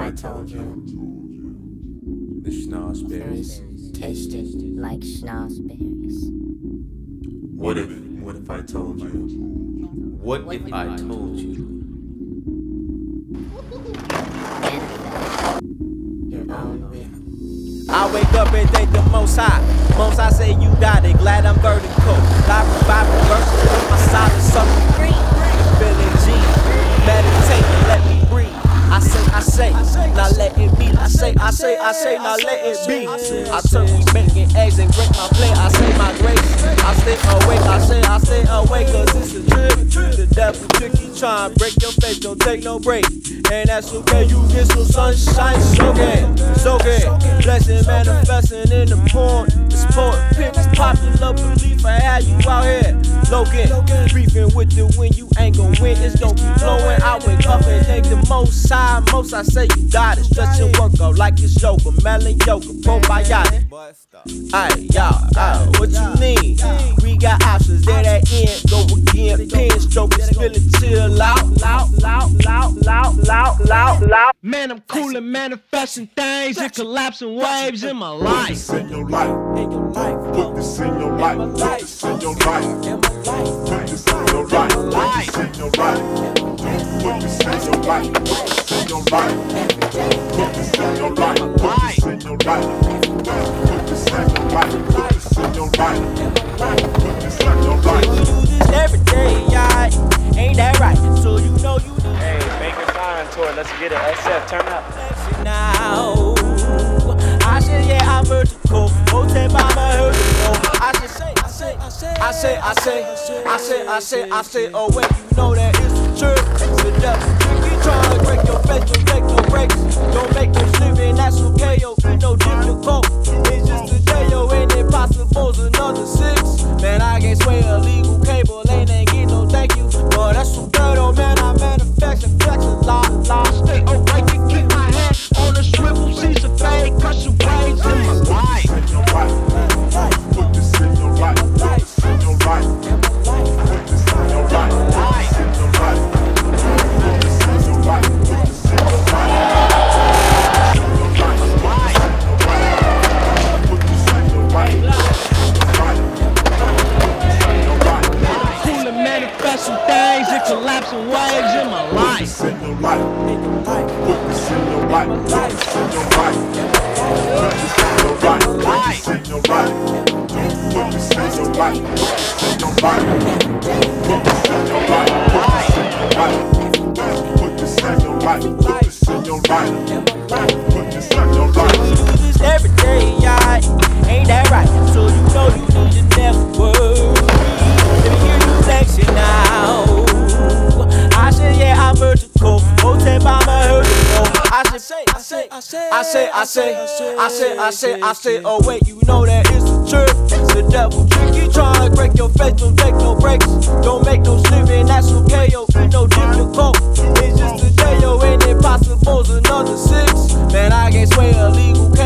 I told you the schnozberries tasted like schnozberries? What if I told you? What if I told you? Your own will. I wake up and thank the Most High. Most High say you got it, glad I'm vertical. Live revival verses on my side of something green. Feeling G, meditate and let me breathe. I say, now let it be. I say, now let it be. I took me bacon, eggs, and break my plate. I say my grace. I stay awake, cause it's a trip. The devil tricky, trying to break your face, don't take no break. And that's okay, you get some sunshine, so good. Blessing manifesting in the porn. It's porn, it's popular belief I had you out here. Logan, briefing with the wind, you ain't gon' win, it's gon' be blowing. I wake up and thank the Most High. Most I say you got it, stretch and work out like it's yoga, melon yoga, probiotic. Aye, y'all, what you need? We got options, there that end, go again, pen stroke, spill it till loud. Man, I'm cool and manifesting things and collapsing waves in my life. Put this in your life, put this in your life, put this in your life, put this in your life, put this in your life, put this in your life, put this in your life, put this in your life, put this in your life, put this in your life, put this in your life, put this in your life. We do this every day, y'all. Ain't that right? So you know you do. Hey, Baker Scion tour, let's get it. SF, turn up. Now, I said, yeah, I'm vertical. Hotel by my vertical. I say, oh wait, you know that it's the truth. The devil, you trying to break your face, don't take no breaks. Don't make no sleeping, that's okay, yo, ain't no difficult. It's just a day, yo, ain't it possible's another 6. Man, I can't sway a legal cable, ain't get no thank you. But that's so good, oh man, I manufacture, flex a lot. Stay awake and keep my head on the swivel, seize a fade, crush your waves in my life. Put this in your life, put this in your life, put this in your life, put this in your life, put this in your life, put this in your life. Cool and manifesting things and collapsing waves in my life. Put this in your life, put this in your life, put this in your life, put this in your life, put this in your life, put this in your life, put this in your life, put this in your life, put this in your life, put this in your life. We do this every day, y'all. Ain't that right? So you know you need to never worry. Let me hear you flexing now. I said, yeah, I'm vertical. Hotel by my vertical. I say, oh wait, you know that it's the truth. The devil tricky, trying to break your face, don't take no breaks. Don't make no sleeping, that's okay, yo, ain't no difficult. It's just a day, yo, ain't it possible's another 6. Man, I can't sway a legal